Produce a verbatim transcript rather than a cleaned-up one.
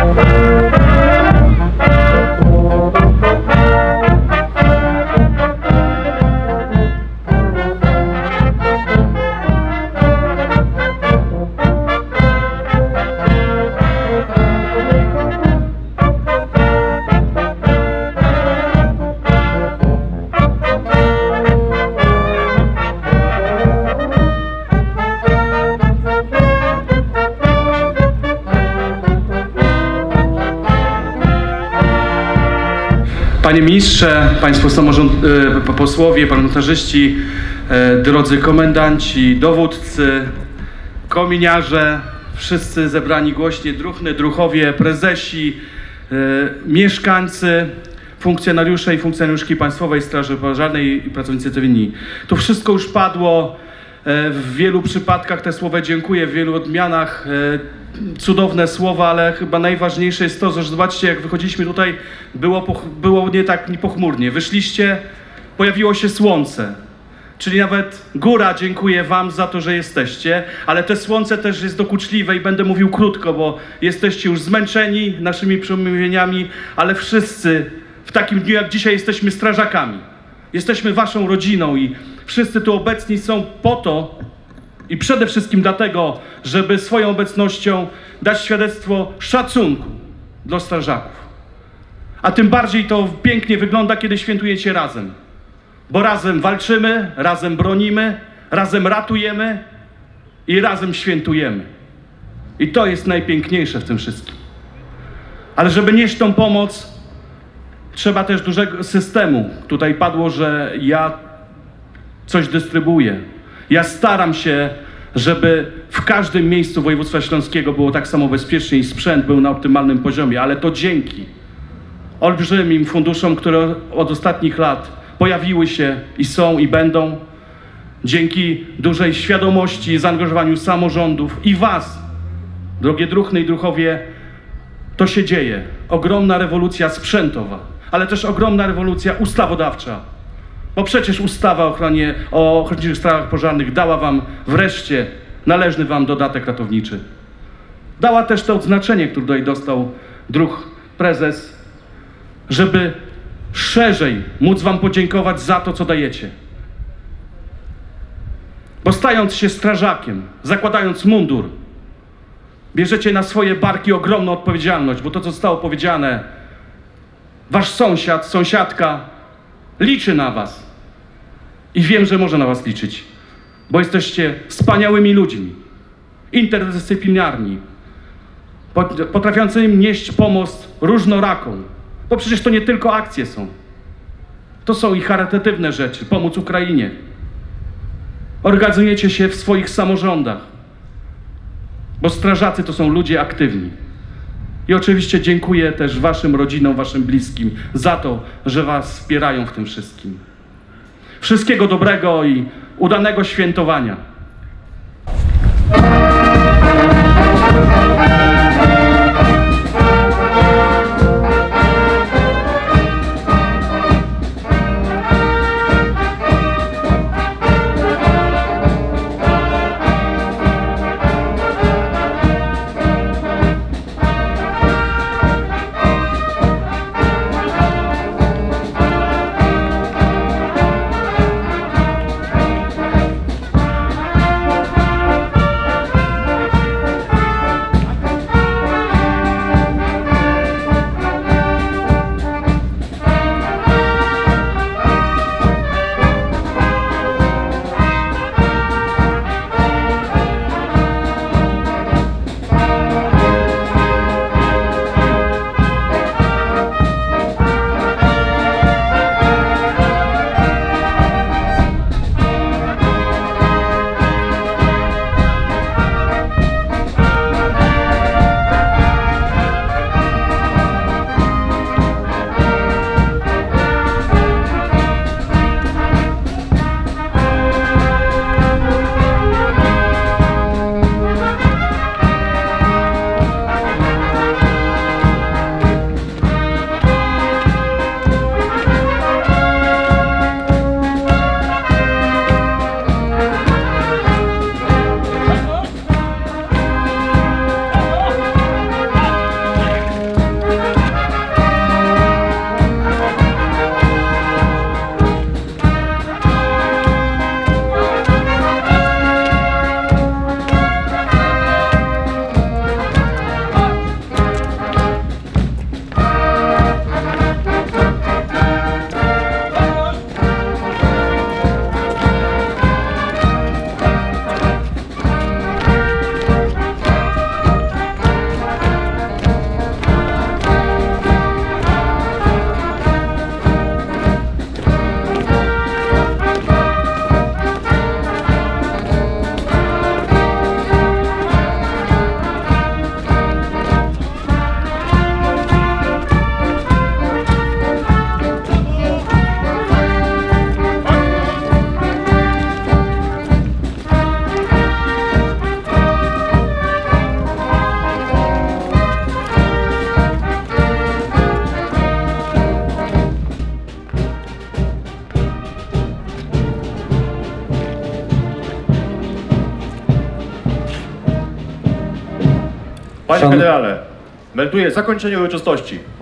Panie Ministrze, Państwo samorząd, e, posłowie, parlamentarzyści, e, drodzy komendanci, dowódcy, kominiarze, wszyscy zebrani głośnie, druhny, druhowie, prezesi, e, mieszkańcy, funkcjonariusze i funkcjonariuszki Państwowej Straży Pożarnej i pracownicy cywilni. To wszystko już padło e, w wielu przypadkach, te słowa dziękuję, w wielu odmianach. E, Cudowne słowa, ale chyba najważniejsze jest to, że zobaczcie, jak wychodziliśmy tutaj, było, było nie tak nie pochmurnie. Wyszliście, pojawiło się słońce. Czyli nawet góra dziękuję wam za to, że jesteście, ale te słońce też jest dokuczliwe i będę mówił krótko, bo jesteście już zmęczeni naszymi przemówieniami, ale wszyscy w takim dniu jak dzisiaj jesteśmy strażakami. Jesteśmy waszą rodziną i wszyscy tu obecni są po to, i przede wszystkim dlatego, żeby swoją obecnością dać świadectwo szacunku dla strażaków. A tym bardziej to pięknie wygląda, kiedy świętujecie razem. Bo razem walczymy, razem bronimy, razem ratujemy i razem świętujemy. I to jest najpiękniejsze w tym wszystkim. Ale żeby nieść tą pomoc, trzeba też dużego systemu. Tutaj padło, że ja coś dystrybuuję. Ja staram się, żeby w każdym miejscu województwa śląskiego było tak samo bezpiecznie i sprzęt był na optymalnym poziomie, ale to dzięki olbrzymim funduszom, które od ostatnich lat pojawiły się i są i będą, dzięki dużej świadomości i zaangażowaniu samorządów i was, drogie druhny i druhowie, to się dzieje. Ogromna rewolucja sprzętowa, ale też ogromna rewolucja ustawodawcza. Bo przecież ustawa o ochronie, o ochotniczych strażach pożarnych dała wam wreszcie należny wam dodatek ratowniczy. Dała też to odznaczenie, które tutaj dostał druh prezes, żeby szerzej móc wam podziękować za to, co dajecie. Bo stając się strażakiem, zakładając mundur, bierzecie na swoje barki ogromną odpowiedzialność, bo to, co zostało powiedziane, wasz sąsiad, sąsiadka liczy na was. I wiem, że może na was liczyć, bo jesteście wspaniałymi ludźmi, interdyscyplinarni, potrafiącymi nieść pomoc różnoraką. Bo przecież to nie tylko akcje są. To są i charytatywne rzeczy, pomóc Ukrainie. Organizujecie się w swoich samorządach, bo strażacy to są ludzie aktywni. I oczywiście dziękuję też waszym rodzinom, waszym bliskim za to, że was wspierają w tym wszystkim. Wszystkiego dobrego i udanego świętowania. Panie Szan- generale, melduję zakończenie uroczystości.